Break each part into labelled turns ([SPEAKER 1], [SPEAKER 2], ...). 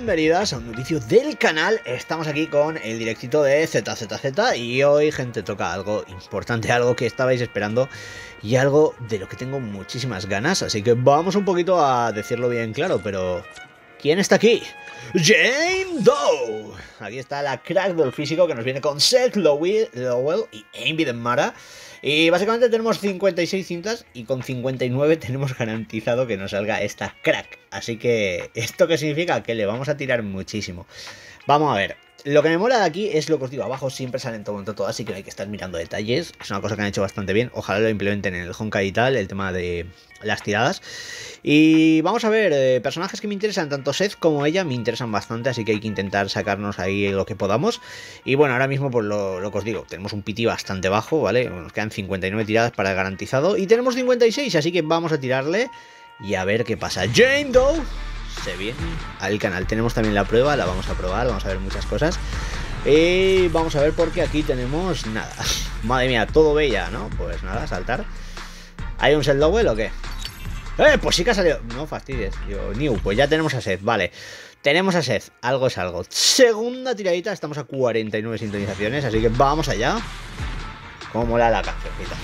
[SPEAKER 1] bienvenidas a un nuevo vídeo del canal. Estamos aquí con el directito de ZZZ y hoy, gente, toca algo importante, algo que estabais esperando y algo de lo que tengo muchísimas ganas, así que vamos un poquito a decirlo bien claro, pero ¿quién está aquí? Jane Doe. Aquí está la crack del físico que nos viene con Seth Lowell y Envy de Mara. Y básicamente tenemos 56 cintas y con 59 tenemos garantizado que nos salga esta crack. Así que, ¿esto qué significa? Que le vamos a tirar muchísimo. Vamos a ver. Lo que me mola de aquí es lo que os digo, abajo siempre salen todo todas, así que hay que estar mirando detalles. Es una cosa que han hecho bastante bien. Ojalá lo implementen en el Honkai y tal, el tema de las tiradas. Y vamos a ver, personajes que me interesan, tanto Seth como ella me interesan bastante, así que hay que intentar sacarnos ahí lo que podamos. Y bueno, ahora mismo pues lo que os digo, tenemos un PT bastante bajo, ¿vale? Nos quedan 59 tiradas para el garantizado y tenemos 56, así que vamos a tirarle y a ver qué pasa. Jane Doe se viene al canal. Tenemos también la prueba, la vamos a probar, vamos a ver muchas cosas. Y vamos a ver porque aquí tenemos nada. Madre mía, todo bella, ¿no? Pues nada, saltar. ¿Hay un Seth Lowell o qué? Pues sí que ha salido. No fastidies, digo, New, pues ya tenemos a Seth, vale. Tenemos a Seth, algo es algo. Segunda tiradita, estamos a 49 sintonizaciones, así que vamos allá. Como mola la cancioncita.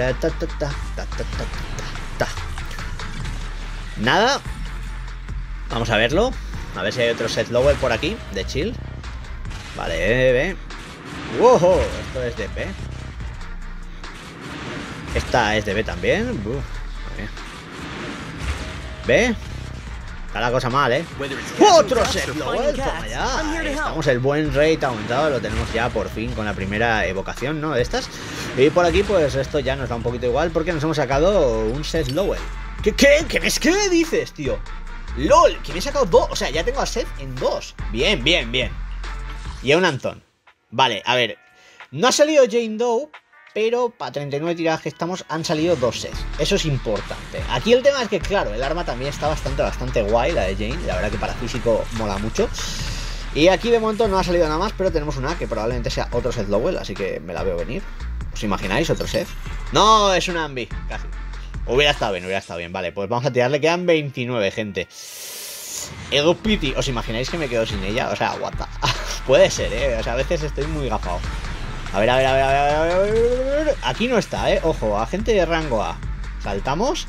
[SPEAKER 1] Nada. Vamos a verlo. A ver si hay otro Seth Lowell por aquí, de chill. Vale, ¡wow! Esto es de B. Esta es de B también. ¿Ve? Está la cosa mal, ¿eh? ¡Otro Seth Lowell! Toma ya. Ahí estamos, el buen rate aumentado. Lo tenemos ya por fin con la primera evocación, ¿no? De estas. Y por aquí, pues esto ya nos da un poquito igual porque nos hemos sacado un Seth Lowell. ¿Qué dices, tío? ¡Lol! Que me he sacado dos. O sea, ya tengo a Seth en dos. Bien. Y a un Anton. Vale, a ver. No ha salido Jane Doe, pero para 39 tiradas que estamos han salido dos Seth. Eso es importante. Aquí el tema es que, claro, el arma también está bastante guay, la de Jane. La verdad que para físico mola mucho. Y aquí de momento no ha salido nada más, pero tenemos una que probablemente sea otro Seth Lowell, así que me la veo venir. ¿Os imagináis otro Seth? No, es una Envy, casi. Hubiera estado bien, vale, pues vamos a tirarle, quedan 29, gente. Ego Pity, ¿os imagináis que me quedo sin ella? O sea, what the... Puede ser, o sea, a veces estoy muy gafado. A ver. Aquí no está, ojo, agente de rango A. Saltamos.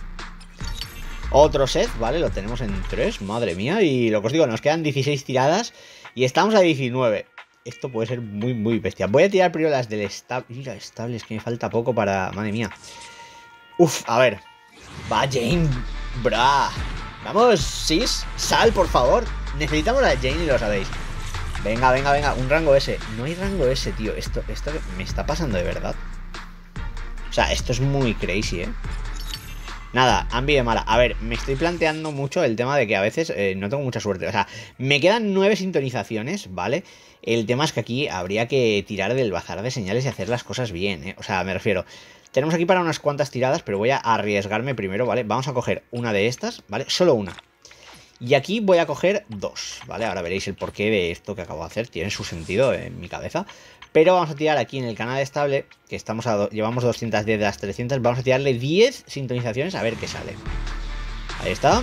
[SPEAKER 1] Otro Seth, vale, lo tenemos en 3, madre mía. Y lo que os digo, nos quedan 16 tiradas y estamos a 19. Esto puede ser muy bestia. Voy a tirar primero las del estable. Mira, estable, es que me falta poco para... Madre mía. Uf, a ver. Va, Jane. Bra. Vamos, Sis. Sal, por favor. Necesitamos a Jane y lo sabéis. Venga. Un rango S. No hay rango S, tío. Esto me está pasando de verdad. O sea, esto es muy crazy, Nada, Envy de Mara. A ver, me estoy planteando mucho el tema de que a veces no tengo mucha suerte. O sea, me quedan 9 sintonizaciones, ¿vale? El tema es que aquí habría que tirar del bazar de señales y hacer las cosas bien, O sea, me refiero... Tenemos aquí para unas cuantas tiradas, pero voy a arriesgarme primero, ¿vale? Vamos a coger una de estas, ¿vale? Solo una. Y aquí voy a coger dos, ¿vale? Ahora veréis el porqué de esto que acabo de hacer. Tiene su sentido en mi cabeza. Pero vamos a tirar aquí en el canal estable, que estamos llevamos 210 de las 300. Vamos a tirarle 10 sintonizaciones a ver qué sale. Ahí está.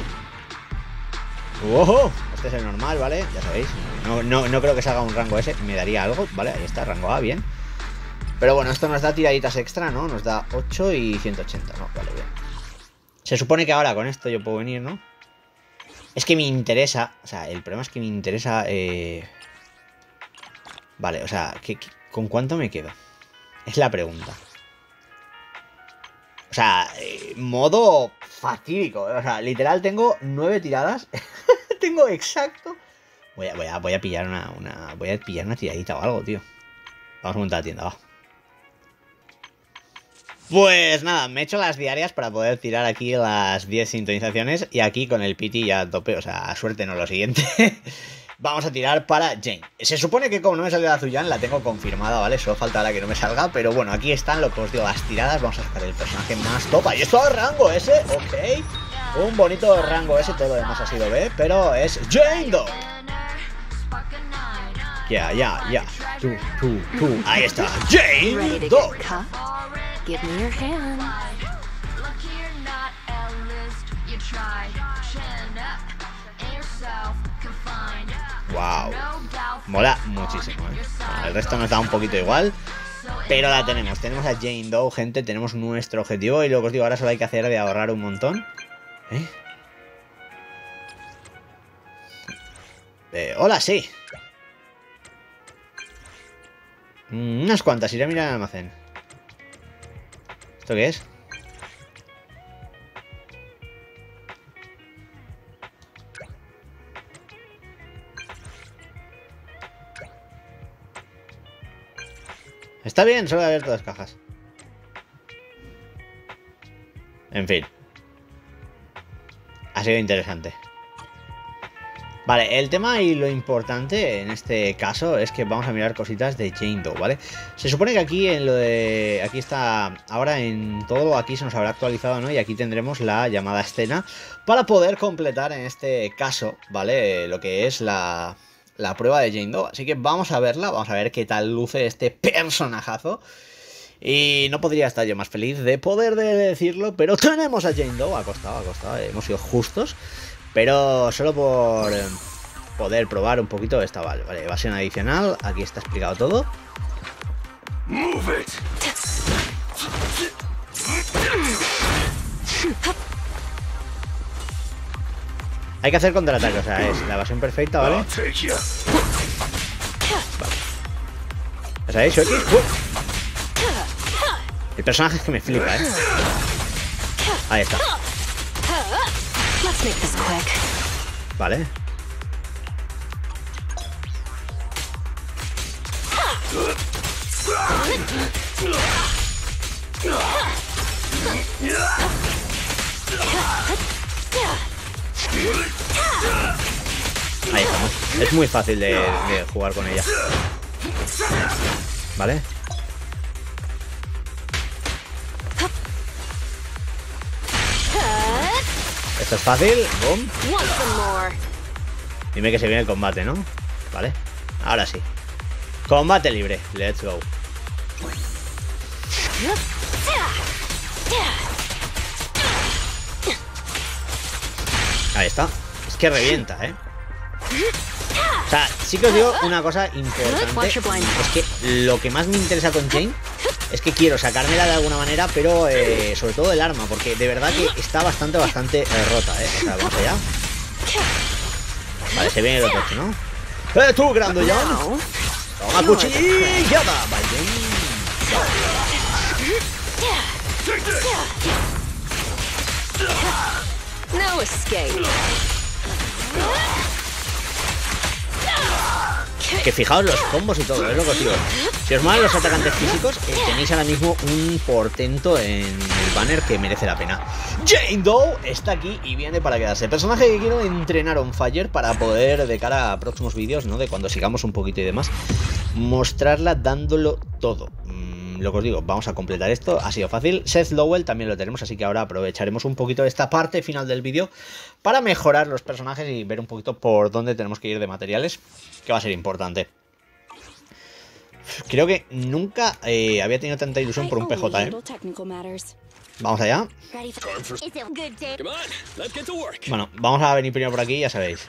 [SPEAKER 1] ¡Ojo! Este es el normal, ¿vale? Ya sabéis. No creo que salga un rango S. Me daría algo, ¿vale? Ahí está, rango A, bien. Pero bueno, esto nos da tiraditas extra, ¿no? Nos da 8 y 180, ¿no? Vale, bien. Se supone que ahora con esto yo puedo venir, ¿no? Es que me interesa... O sea, el problema es que me interesa... Vale, o sea, ¿con cuánto me quedo? Es la pregunta. O sea, modo fatídico. O sea, literal tengo 9 tiradas. Tengo exacto... Voy a pillar Voy a pillar una tiradita o algo, tío. Vamos a montar la tienda, va. Pues nada, me he hecho las diarias para poder tirar aquí las 10 sintonizaciones y aquí con el PT ya a tope, o sea, suerte no lo siguiente. Vamos a tirar para Jane. Se supone que como no me salió la Zuyan, la tengo confirmada, ¿vale? Solo falta ahora que no me salga, pero bueno, aquí están lo que os digo, las tiradas. Vamos a sacar el personaje más top. Y esto es rango S, ok. Un bonito rango S, todo lo demás ha sido B, pero es Jane Doe. Ya. Tú. Ahí está, Jane Doe.
[SPEAKER 2] Give me your hand.
[SPEAKER 1] Wow. Mola muchísimo, ¿eh? Bueno, el resto nos da un poquito igual. Pero la tenemos. Tenemos a Jane Doe, gente. Tenemos nuestro objetivo. Y lo que os digo, ahora solo hay que hacer de ahorrar un montón. Hola, sí. Unas cuantas. Iré a mirar el almacén. ¿Esto qué es? Está bien, solo he abierto las cajas. En fin. Ha sido interesante. Vale, el tema y lo importante en este caso es que vamos a mirar cositas de Jane Doe, ¿vale? Se supone que aquí en lo de... Aquí está... Ahora en todo aquí se nos habrá actualizado, ¿no? Y aquí tendremos la llamada escena para poder completar en este caso, ¿vale? Lo que es la prueba de Jane Doe. Así que vamos a verla, vamos a ver qué tal luce este personajazo. Y no podría estar yo más feliz de poder decirlo, pero tenemos a Jane Doe. Ha costado, hemos sido justos. Pero solo por poder probar un poquito esta, vale, evasión adicional. Aquí está explicado todo. Hay que hacer contraataque, o sea, es la evasión perfecta, ¿vale? Vale. ¿Sabéis? El personaje es que me flipa, ¿eh? Ahí está. Vale. Ahí estamos. Es muy fácil de jugar con ella. Vale. Esto es fácil. Boom. Dime que se viene el combate, ¿no? Vale. Ahora sí. Combate libre. Let's go. Ahí está. Es que revienta, ¿eh? O sea, sí que os digo una cosa importante. Es que lo que más me interesa con Jane es que quiero sacármela de alguna manera, pero sobre todo el arma, porque de verdad que está bastante rota, ¿eh? O sea, vamos allá. Vale, se viene el otro, ¿no? ¡Tú, grandullón! ¡Toma cuchillada! ¡Vale!
[SPEAKER 2] No escape.
[SPEAKER 1] Que fijaos los combos y todo, es lo que os digo. Si os molan los atacantes físicos, tenéis ahora mismo un portento en el banner que merece la pena. Jane Doe está aquí y viene para quedarse. Personaje que quiero entrenar on fire para poder, de cara a próximos vídeos, ¿no? De cuando sigamos un poquito y demás, mostrarla dándolo todo. Lo que os digo, vamos a completar esto, ha sido fácil. Seth Lowell también lo tenemos, así que ahora aprovecharemos un poquito de esta parte final del vídeo para mejorar los personajes y ver un poquito por dónde tenemos que ir de materiales, que va a ser importante. Creo que nunca había tenido tanta ilusión por un PJ, ¿eh? Vamos allá. Bueno, vamos a venir primero por aquí, ya sabéis.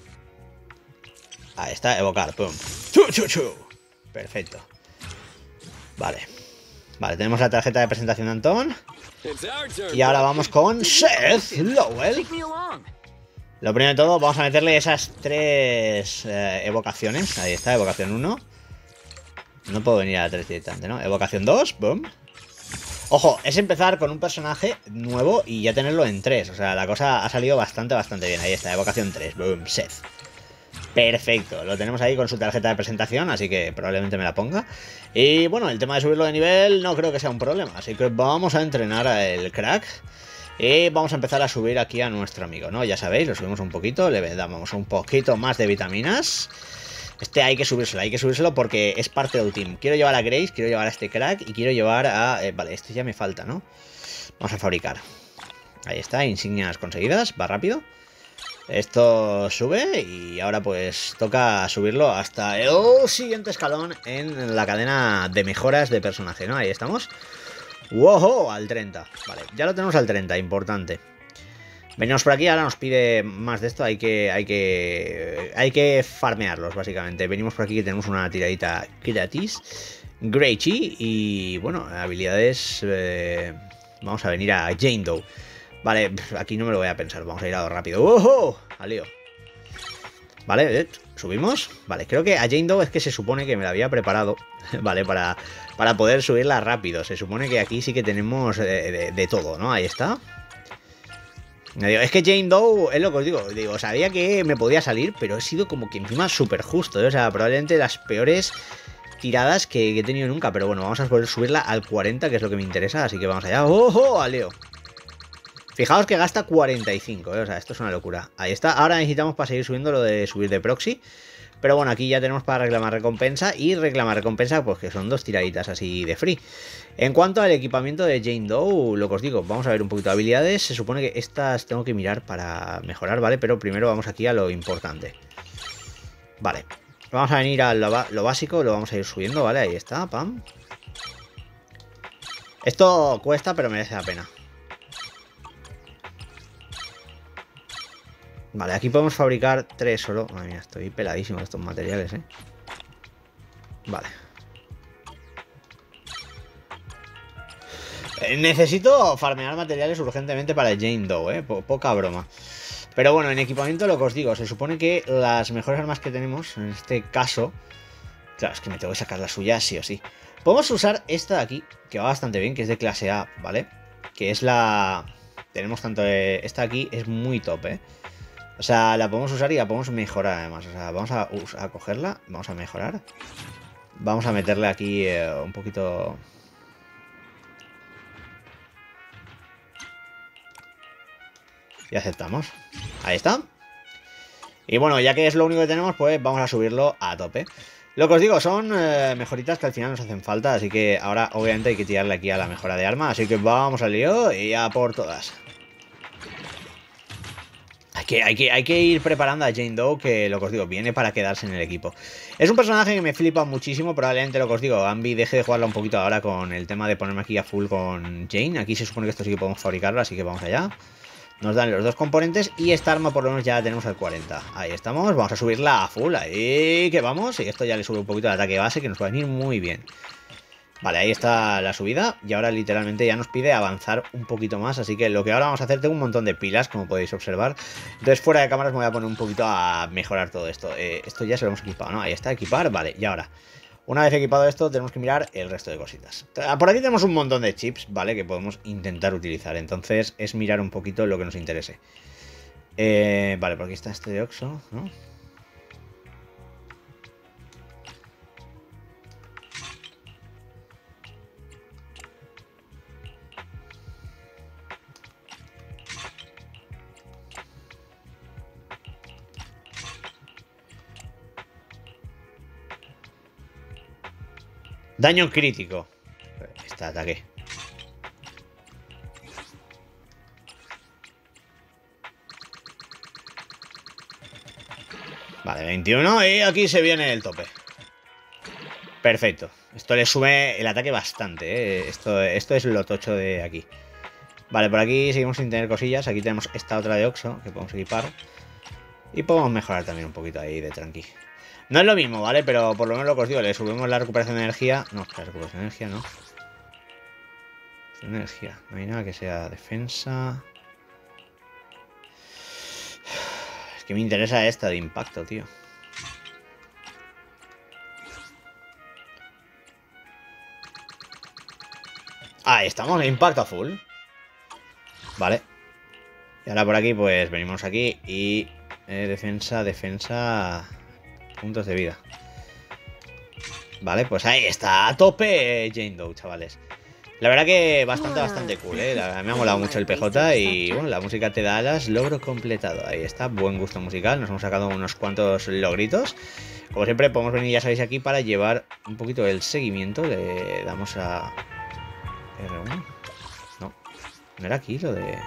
[SPEAKER 1] Ahí está, evocar, pum. Perfecto. Vale. Vale, tenemos la tarjeta de presentación de Antón. Y ahora vamos con Seth Lowell. Lo primero de todo, vamos a meterle esas 3 evocaciones. Ahí está, evocación 1. No puedo venir a la 3 directamente, ¿no? Evocación 2, boom. Ojo, es empezar con un personaje nuevo y ya tenerlo en 3. O sea, la cosa ha salido bastante bien. Ahí está, evocación 3, boom, Seth. Perfecto, lo tenemos ahí con su tarjeta de presentación, así que probablemente me la ponga. Y bueno, el tema de subirlo de nivel no creo que sea un problema, así que vamos a entrenar al crack. Y vamos a empezar a subir aquí a nuestro amigo, ¿no? Ya sabéis, lo subimos un poquito, le damos un poquito más de vitaminas. Este hay que subírselo porque es parte del team. Quiero llevar a Grace, quiero llevar a este crack y quiero llevar a... vale, este ya me falta, ¿no? Vamos a fabricar. Ahí está, insignias conseguidas, va rápido. Esto sube y ahora pues toca subirlo hasta el siguiente escalón en la cadena de mejoras de personaje, ¿no? Ahí estamos. ¡Wow! Al 30. Vale, ya lo tenemos al 30, importante. Venimos por aquí, ahora nos pide más de esto, hay que farmearlos básicamente. Venimos por aquí que tenemos una tiradita gratis, Gracey, y bueno, habilidades, vamos a venir a Jane Doe. Vale, aquí no me lo voy a pensar, vamos a ir a lo rápido. ¡Ojo! Aleo. Vale, subimos. Vale, creo que a Jane Doe es que se supone que me la había preparado, vale, para poder subirla rápido. Se supone que aquí sí que tenemos de todo, ¿no? Ahí está. Es que Jane Doe, es lo que os digo, sabía que me podía salir, pero he sido como que encima súper justo, ¿eh? O sea, probablemente las peores tiradas que he tenido nunca, pero bueno, vamos a poder subirla al 40, que es lo que me interesa, así que vamos allá. ¡Ojo! Aleo. Fijaos que gasta 45, ¿eh? O sea, esto es una locura. Ahí está, ahora necesitamos para seguir subiendo lo de subir de proxy. Pero bueno, aquí ya tenemos para reclamar recompensa. Y reclamar recompensa, pues que son 2 tiraditas así de free. En cuanto al equipamiento de Jane Doe, lo que os digo, vamos a ver un poquito de habilidades. Se supone que estas tengo que mirar para mejorar, ¿vale? Pero primero vamos aquí a lo importante. Vale, vamos a venir a lo básico, lo vamos a ir subiendo, ¿vale? Ahí está, pam. Esto cuesta, pero merece la pena. Vale, aquí podemos fabricar 3 solo. Madre mía, estoy peladísimo de estos materiales, ¿eh? Vale. Necesito farmear materiales urgentemente para el Jane Doe, ¿eh? Poca broma. Pero bueno, en equipamiento lo que os digo, se supone que las mejores armas que tenemos, en este caso... Claro, es que me tengo que sacar la suya sí o sí. Podemos usar esta de aquí, que va bastante bien, que es de clase A, ¿vale? Que es la... Tenemos tanto... Esta de aquí es muy top, ¿eh? O sea, la podemos usar y la podemos mejorar además. O sea, vamos a cogerla, vamos a mejorar. Vamos a meterle aquí un poquito... Y aceptamos. Ahí está. Y bueno, ya que es lo único que tenemos, pues vamos a subirlo a tope. Lo que os digo, son mejoritas que al final nos hacen falta. Así que ahora obviamente hay que tirarle aquí a la mejora de arma. Así que vamos al lío y a por todas. Hay que ir preparando a Jane Doe, que lo que os digo, viene para quedarse en el equipo. Es un personaje que me flipa muchísimo, probablemente lo que os digo, Ambi deje de jugarla un poquito ahora con el tema de ponerme aquí a full con Jane. Aquí se supone que esto sí que podemos fabricarlo, así que vamos allá. Nos dan los 2 componentes y esta arma por lo menos ya la tenemos al 40. Ahí estamos, vamos a subirla a full, ahí que vamos. Y esto ya le sube un poquito el ataque base, que nos va a venir muy bien. Vale, ahí está la subida y ahora literalmente ya nos pide avanzar un poquito más, así que lo que ahora vamos a hacer, tengo un montón de pilas, como podéis observar. Entonces fuera de cámaras me voy a poner un poquito a mejorar todo esto. Esto ya se lo hemos equipado, ¿no? Ahí está, equipar, vale, y ahora, una vez equipado esto, tenemos que mirar el resto de cositas. Por aquí tenemos un montón de chips, ¿vale? Que podemos intentar utilizar, entonces es mirar un poquito lo que nos interese. Vale, por aquí está este de Oxo, ¿no? Daño crítico. Este ataque. Vale, 21 y aquí se viene el tope. Perfecto. Esto le sube el ataque bastante, ¿eh? Esto es lo tocho de aquí. Vale, por aquí seguimos sin tener cosillas. Aquí tenemos esta otra de Oxo que podemos equipar. Y podemos mejorar también un poquito ahí de tranqui. No es lo mismo, ¿vale? Pero por lo menos lo que os digo, le subimos la recuperación de energía. No, la recuperación de energía no. Energía. No hay nada que sea defensa. Es que me interesa esta de impacto, tío. Ahí estamos, impacto a full. Vale. Y ahora por aquí, pues venimos aquí y... defensa... Puntos de vida. Vale, pues ahí está, a tope Jane Doe, chavales. La verdad que bastante cool, ¿eh? Me ha molado mucho el PJ y bueno, la música te da alas, logro completado. Ahí está, buen gusto musical, nos hemos sacado unos cuantos logritos. Como siempre podemos venir, ya sabéis, aquí para llevar un poquito el seguimiento. Le damos a R1. No, no era aquí lo de...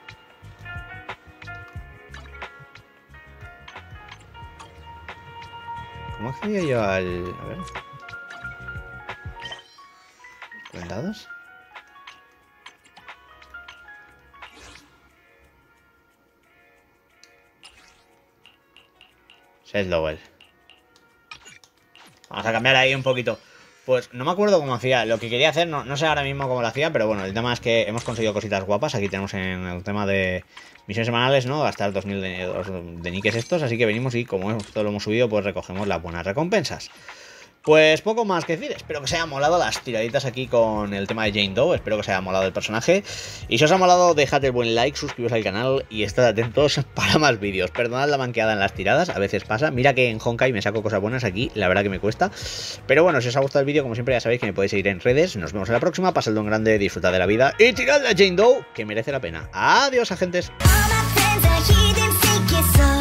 [SPEAKER 1] ¿Cómo accedía yo al...? A ver... ¿Cuendados? Lowell. Vamos a cambiar ahí un poquito. Pues no me acuerdo cómo hacía. Lo que quería hacer, no sé ahora mismo cómo lo hacía, pero bueno, el tema es que hemos conseguido cositas guapas. Aquí tenemos en el tema de misiones semanales, ¿no? Gastar 2000 de niques estos. Así que venimos y como esto lo hemos subido, pues recogemos las buenas recompensas. Pues poco más que decir, espero que os haya molado las tiraditas aquí con el tema de Jane Doe, espero que os haya molado el personaje, y si os ha molado dejad el buen like, suscribiros al canal y estad atentos para más vídeos. Perdonad la manqueada en las tiradas, a veces pasa, mira que en Honkai me saco cosas buenas aquí, la verdad que me cuesta, pero bueno, si os ha gustado el vídeo, como siempre ya sabéis que me podéis seguir en redes, nos vemos en la próxima, pasadlo en grande, disfrutad de la vida y tirad la Jane Doe, que merece la pena. Adiós, agentes.